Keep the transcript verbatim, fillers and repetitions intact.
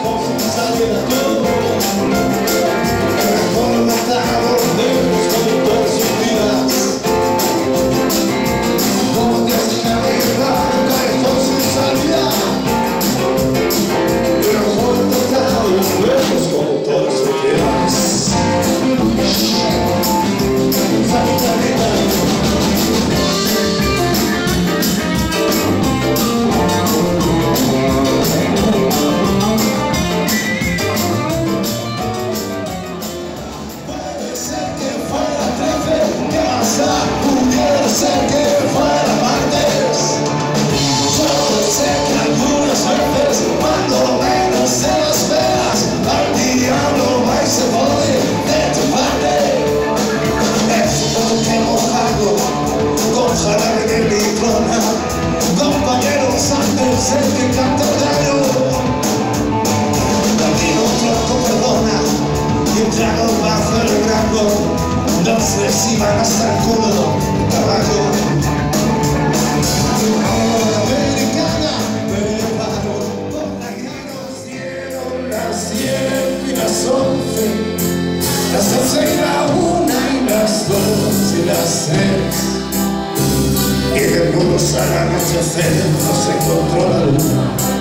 Pudiera ser que fuera martes. Solo sé que algunas veces, cuando menos se lo esperas, al diablo va y se pone de tu parte. Es un que mojado con jarabe de litrona, compañeros antes el que canta el gallo. También un tronco perdona y un trago bajo el rango. No sé si van hasta el culo abajo. Ahora americana me paro por la que nos dieron las diez y las once, las doce y la una y las dos y las tres. Y de nudos al anochecer no se encontró la luna.